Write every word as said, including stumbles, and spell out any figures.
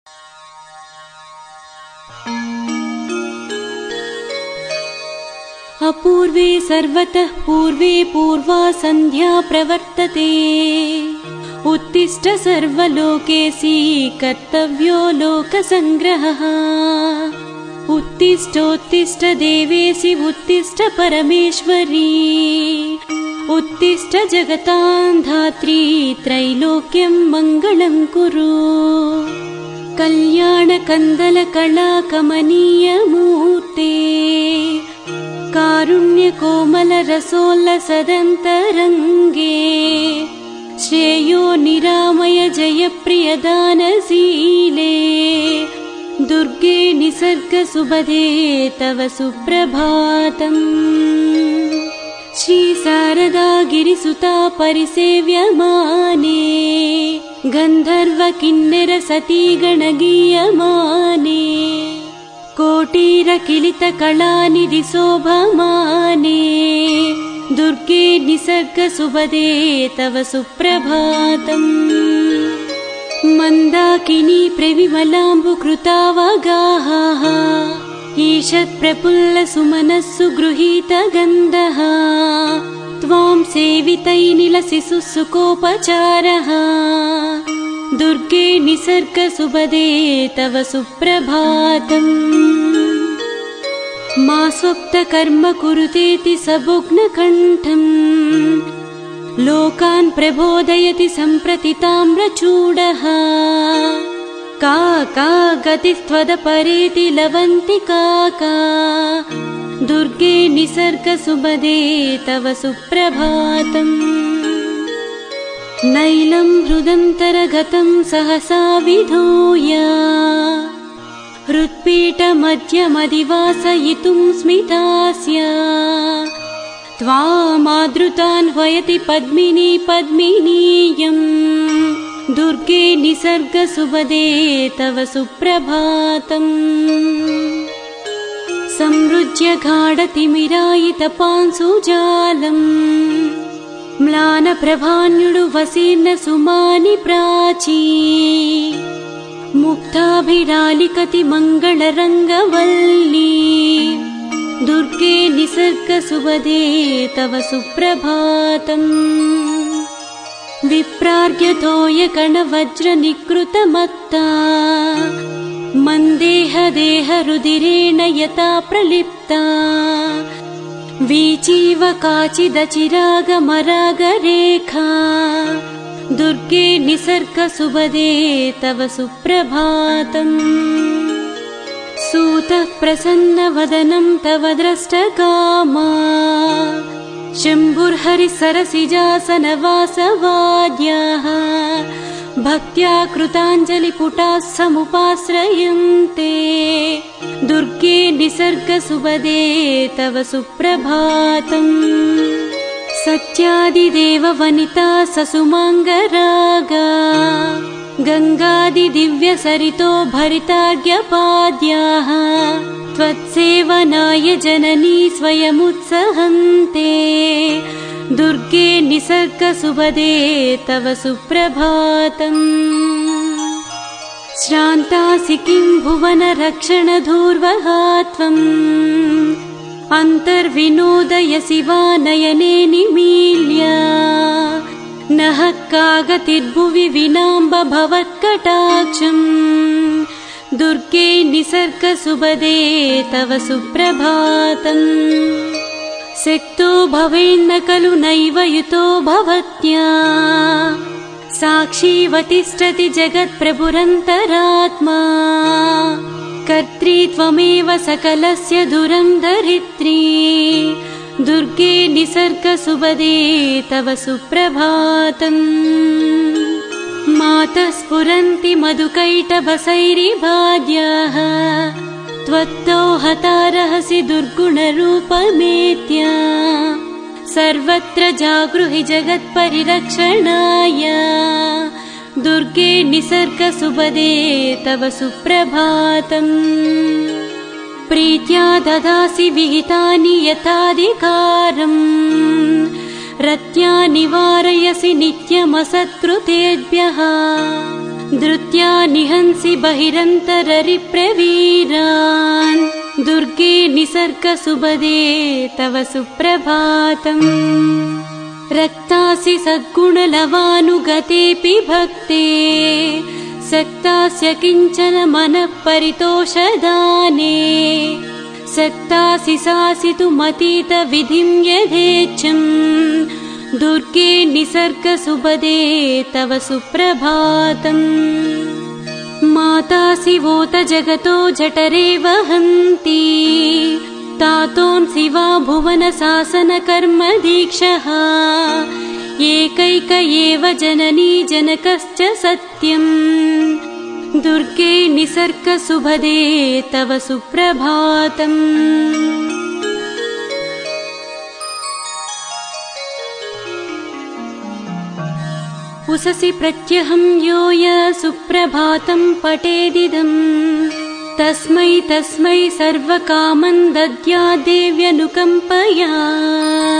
अपूर्वे सर्वतः पूर्वे पूर्वा सन्ध्या प्रवर्तते। उत्तिष्ठ सर्वलोकेसि कर्तव्यो लोकसंग्रहः। उत्तिष्ठोत्तिष्ठ देवेसि उत्तिष्ठ परमेश्वरी। उत्तिष्ठ जगतां धात्री त्रैलोक्यं मङ्गलं कुरु। कल्याणकन्दल कलाकमनीय मूर्ते कारुण्य कोमल रसोल्लसदन्तरङ्गे। श्रेयो निरामय जय प्रियदानशीले। दुर्गे निसर्ग सुबधे तव सुप्रभातम्। श्री शारदा गिरिसुता परिसेव्यमाने। गन्धर्व किन्नर सती गणगीयमाने। कोटिरकिलित कलानिधि शोभमाने। दुर्गे निसर्ग सुबधे तव सुप्रभातम्। मन्दाकिनी प्रविमलाम्बुकृतावगाहः। ईषत् प्रफुल्ल सुमनस्सु गृहीत गन्धः। त्वां सेवितैनिलसिसु सुकोपचारः। दुर्गे निसर्ग सुबधे तव सुप्रभातम्। मा स्वप्त कर्म कुरुतेति सबुग्नकण्ठम्। लोकान् प्रबोधयति सम्प्रति ताम्रचूडः। का का गतिस्त्वदपरेति लवन्तिका का। दुर्गे निसर्ग सुबधे तव सुप्रभातम्। नैलं हृदन्तरगतं सहसा विधूय। हृत्पीठमध्यमधिवासयितुं स्मितास्य। त्वामादृतान्वयति पद्मिनी पद्मिनीयम्। दुर्गे निसर्ग सुबधे तव सुप्रभातम्। संरुज्य गाढतिमिरायितपांसुजालम्। म्लानप्रभान्युडु वसीर्न सुमानि प्राची। मुक्ताभिरालिकति मङ्गलरङ्गवल्ली। दुर्गे निसर्ग सुबधे तव सुप्रभातम्। विप्रार्घ्यतोय कणवज्रनिकृतमत्ता। मन्देह देह रुधिरेण यथा प्रलिप्ता। वीचीव काचिदचिरागमरागरेखा। दुर्गे निसर्ग सुबधे तव सुप्रभातम्। सूतः प्रसन्नवदनं तव द्रष्टकामा। शम्भुर्हरिसरसिजासनवासवाद्याः। भक्त्या कृताञ्जलिपुटाः समुपाश्रयन्ते। दुर्गे निसर्ग सुबधे तव सुप्रभातम्। सत्यादिदेव वनिता ससुमाङ्गरागा। गङ्गादिदिव्यसरितो भरितार्घ्यपाद्याः। त्वत्सेवनाय जननी स्वयमुत्सहन्ते। दुर्गे निसर्ग सुबधे तव सुप्रभातम्। श्रान्तासि किं भुवन रक्षण धूर्वहा त्वम्। अन्तर्विनोदयसि वा नयने निमील्य। नः कागतिर्भुवि विनाम्ब भवत्कटाक्षम्। दुर्गे निसर्ग सुबधे तव सुप्रभातम्। सक्तो भवेन्न खलु नैव युतो भवत्या। साक्षीवतिष्ठति जगत्प्रभुरन्तरात्मा। कर्त्री त्वमेव सकलस्य धुरन्धरित्री। दुर्गे निसर्ग सुबधे तव सुप्रभातम्। मातः स्फुरन्ति मधुकैटभसैरिभाद्याः। त्वत्तो हता रहसि दुर्गुणरूपमेत्य। सर्वत्र जागृहि जगत्परिरक्षणाय। दुर्गे निसर्ग सुबधे तव सुप्रभातम्। प्रीत्या ददासि विहितानि यथाधिकारम्। रत्या निवारयसि नित्यमसत्कृतेभ्यः। धृत्या निहंसि बहिरन्तररिप्रवीरान् दुर्गे निसर्गसुभदे तव सुप्रभातम् रक्तासि सद्गुणलवानुगतेऽपि भक्ते सक्तास्य किञ्चन मनः परितोषदाने सक्तासि सासितुमतीतविधिं यथेच्छम् दुर्गे निसर्गसुभदे तव सुप्रभातम् मातासि वोत जगतो जठरे वहन्ति तातोऽंसि वा भुवनशासनकर्मदीक्षः एकैक एव जननी जनकश्च सत्यम् दुर्गे निसर्गसुभदे तव सुप्रभातम् उषसि प्रत्यहं यो य सुप्रभातं पठेदिदम् तस्मै तस्मै सर्वकामं दद्यात् देव्यनुकम्पया